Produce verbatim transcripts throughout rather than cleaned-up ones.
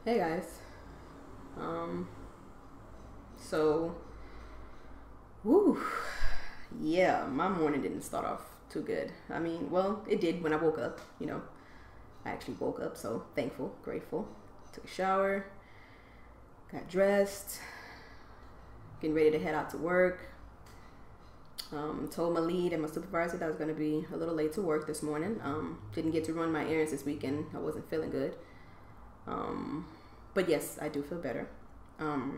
Hey guys. Um, so, woo, yeah, my morning didn't start off too good. I mean, well, it did when I woke up, you know. I actually woke up, so thankful, grateful. Took a shower, got dressed, getting ready to head out to work. Um, told my lead and my supervisor that I was going to be a little late to work this morning. Um, didn't get to run my errands this weekend. I wasn't feeling good. Um, but yes, I do feel better. Um,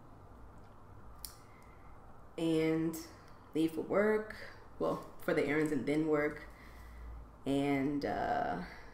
and leave for work. Well, for the errands and then work. And uh,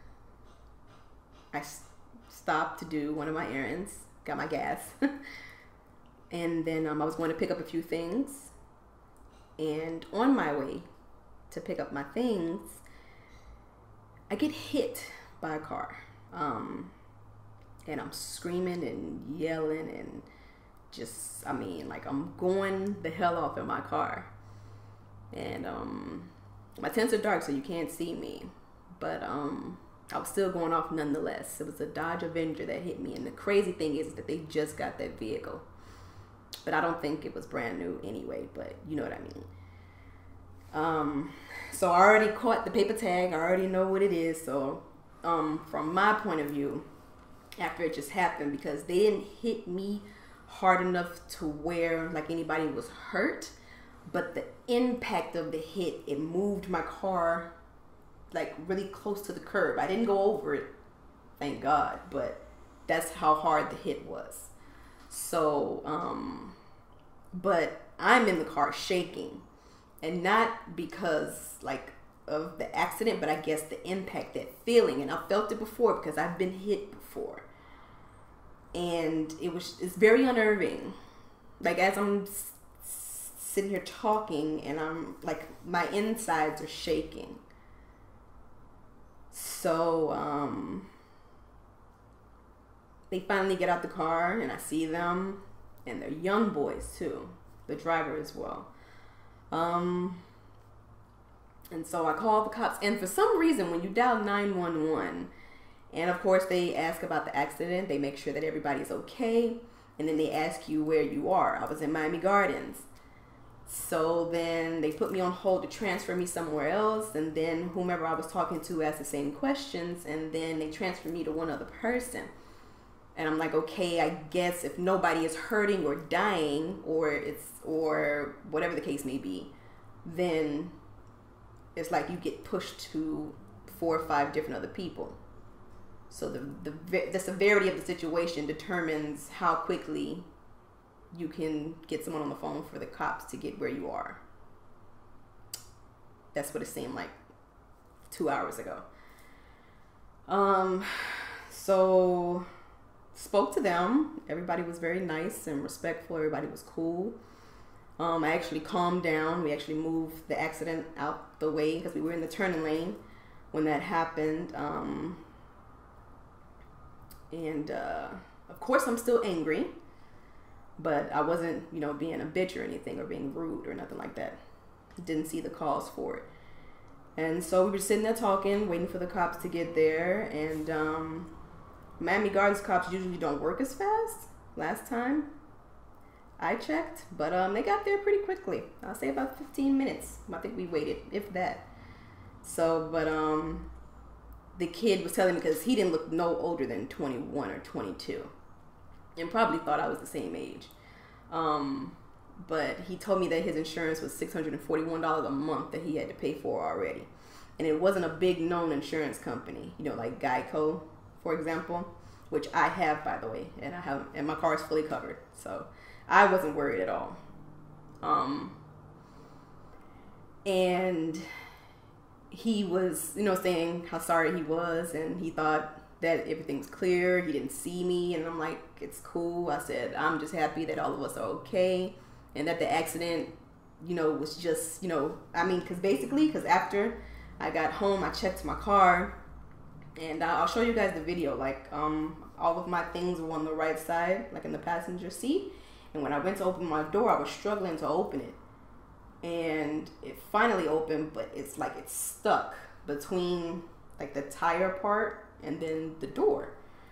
I s- stopped to do one of my errands. Got my gas. And then um, I was going to pick up a few things. And on my way to pick up my things, I get hit by a car. Um, and I'm screaming and yelling and just, I mean, like I'm going the hell off in my car. And um, my tints are dark, so you can't see me. But um, I was still going off nonetheless. It was a Dodge Avenger that hit me. And the crazy thing is that they just got that vehicle. But I don't think it was brand new anyway, but you know what I mean. Um, so I already caught the paper tag. I already know what it is. So um, from my point of view, after it just happened, because they didn't hit me hard enough to where like anybody was hurt, but the impact of the hit, it moved my car like really close to the curb. I didn't go over it, thank God, but that's how hard the hit was. So, um, but I'm in the car shaking, and not because like of the accident, but I guess the impact, that feeling, and I felt it before because I've been hit before. And it was, it's very unnerving. Like as I'm s- sitting here talking and I'm like, my insides are shaking. So, um, they finally get out the car and I see them, and they're young boys too, the driver as well. Um, and so I call the cops, and for some reason when you dial nine one one, and of course they ask about the accident, they make sure that everybody's okay, and then they ask you where you are. I was in Miami Gardens. So then they put me on hold to transfer me somewhere else, and then whomever I was talking to asked the same questions, and then they transferred me to one other person. And I'm like, okay, I guess if nobody is hurting or dying, or it's, or whatever the case may be, then it's like you get pushed to four or five different other people. So the the the severity of the situation determines how quickly you can get someone on the phone for the cops to get where you are. That's what it seemed like two hours ago. Um, so spoke to them. Everybody was very nice and respectful. Everybody was cool. Um, I actually calmed down. We actually moved the accident out the way because we were in the turning lane when that happened. Um, and uh, of course, I'm still angry, but I wasn't, you know, being a bitch or anything or being rude or nothing like that. Didn't see the cause for it. And so we were sitting there talking, waiting for the cops to get there. And um, Miami Gardens cops usually don't work as fast. Last time I checked, but um, they got there pretty quickly. I'll say about fifteen minutes. I think we waited, if that. So, but um, the kid was telling me, because he didn't look no older than twenty-one or twenty-two, and probably thought I was the same age. Um, but he told me that his insurance was six hundred forty-one dollars a month that he had to pay for already. And it wasn't a big known insurance company, you know, like Geico, for example, which I have, by the way, and I have, and my car is fully covered. So I wasn't worried at all. Um, and he was, you know, saying how sorry he was, and he thought that everything was clear. He didn't see me, and I'm like, it's cool. I said, I'm just happy that all of us are okay, and that the accident, you know, was just, you know, I mean, because basically, because after I got home, I checked my car, and I'll show you guys the video. Like, um, all of my things were on the right side, like in the passenger seat, and when I went to open my door, I was struggling to open it. And it finally opened, but it's like it's stuck between like the tire part and then the door.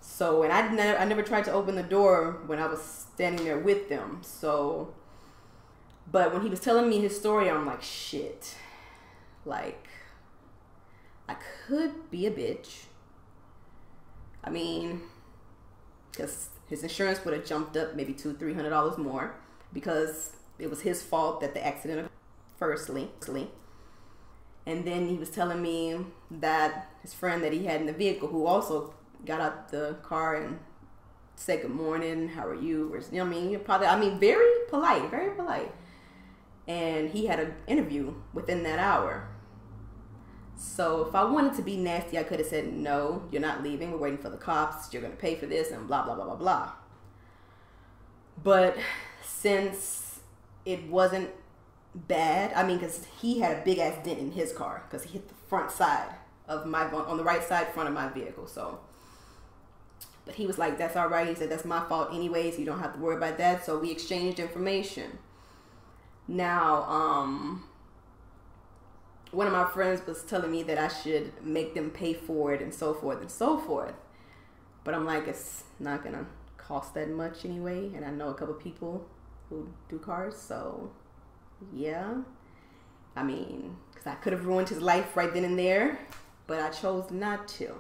So, and I never, I never tried to open the door when I was standing there with them. So, but when he was telling me his story, I'm like, shit. Like, I could be a bitch. I mean, because his insurance would have jumped up maybe two, three hundred dollars more because it was his fault that the accident occurred. Firstly, and then he was telling me that his friend that he had in the vehicle, who also got out the car and said good morning, how are you? Or, you know what I mean? You're probably, I mean, very polite, very polite. And he had an interview within that hour. So if I wanted to be nasty, I could have said, no, you're not leaving. We're waiting for the cops. You're going to pay for this and blah, blah, blah, blah, blah. But since it wasn't bad, I mean, because he had a big ass dent in his car because he hit the front side of my, on the right side front of my vehicle. So, but he was like, that's all right. He said, that's my fault anyways. You don't have to worry about that. So we exchanged information. Now, um, one of my friends was telling me that I should make them pay for it and so forth and so forth. But I'm like, it's not going to cost that much anyway. And I know a couple people who do cars. So, yeah. I mean, because I could have ruined his life right then and there. But I chose not to.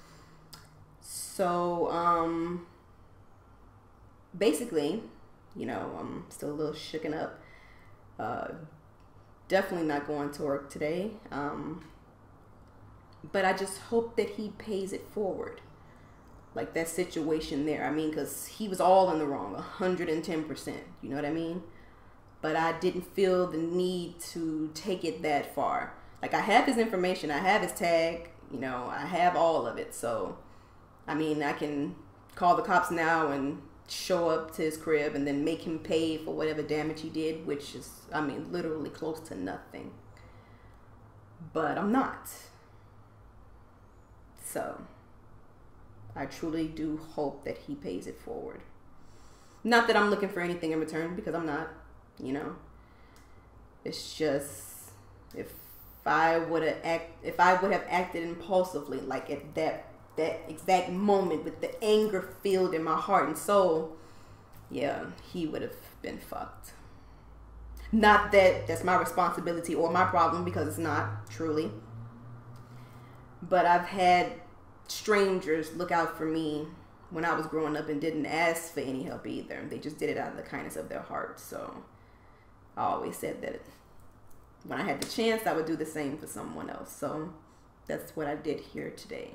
So, um, basically, you know, I'm still a little shooken up. Uh, definitely not going to work today. Um, but I just hope that he pays it forward. Like that situation there. I mean, because he was all in the wrong, one hundred ten percent. You know what I mean? But I didn't feel the need to take it that far. Like, I have his information. I have his tag. You know, I have all of it. So, I mean, I can call the cops now and show up to his crib and then make him pay for whatever damage he did, which is, I mean, literally close to nothing. But I'm not. So, I truly do hope that he pays it forward. Not that I'm looking for anything in return, because I'm not, you know. It's just, if I would have act, if I would have acted impulsively, like at that that exact moment with the anger filled in my heart and soul, yeah, he would have been fucked. Not that that's my responsibility or my problem, because it's not, truly. But I've had strangers look out for me when I was growing up and didn't ask for any help either. They just did it out of the kindness of their heart. So I always said that when I had the chance, I would do the same for someone else. So that's what I did here today.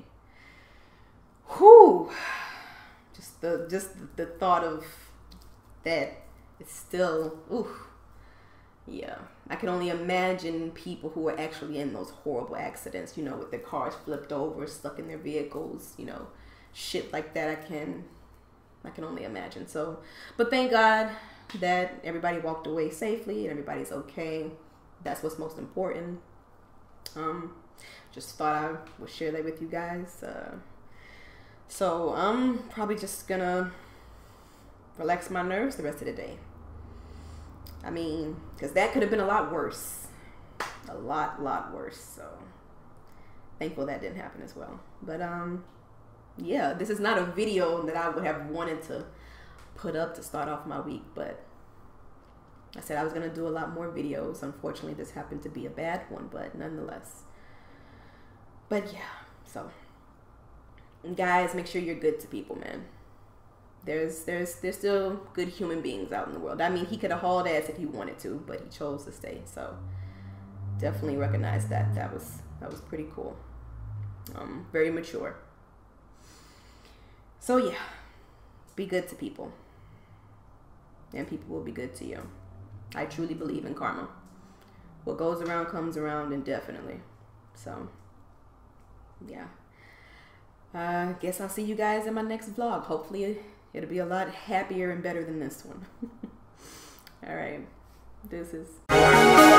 Whew. Just the just the thought of that, it's still, ooh. Yeah, I can only imagine people who are actually in those horrible accidents, you know, with their cars flipped over, stuck in their vehicles, you know, shit like that. I can, I can only imagine. So, but thank God that everybody walked away safely and everybody's okay. That's what's most important. Um, just thought I would share that with you guys. Uh, so I'm probably just gonna relax my nerves the rest of the day. I mean, because that could have been a lot worse. A lot, lot worse. So, thankful that didn't happen as well. But, um, yeah, this is not a video that I would have wanted to put up to start off my week. But I said I was going to do a lot more videos. Unfortunately, this happened to be a bad one, but nonetheless. But, yeah, so, guys, make sure you're good to people, man. There's there's there's still good human beings out in the world. I mean, he could have hauled ass if he wanted to, but he chose to stay. So definitely recognize that. That was that was pretty cool. Um, very mature. So yeah, be good to people, and people will be good to you. I truly believe in karma. What goes around comes around, indefinitely. So yeah. I uh, guess I'll see you guys in my next vlog. Hopefully it'll be a lot happier and better than this one. All right. Deuces.